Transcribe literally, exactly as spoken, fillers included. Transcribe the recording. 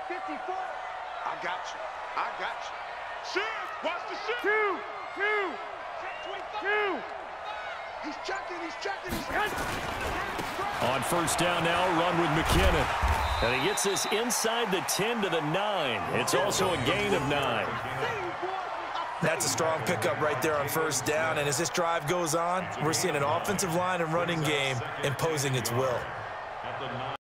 fifty-four. I got you. I got you. Shoot! Watch the shoot! Two, two, two. He's checking, he's checking, he's checking. On first down now, run with McKinnon. And he gets this inside the ten to the nine. It's also a gain of nine. That's a strong pickup right there on first down. And as this drive goes on, we're seeing an offensive line and running game imposing its will.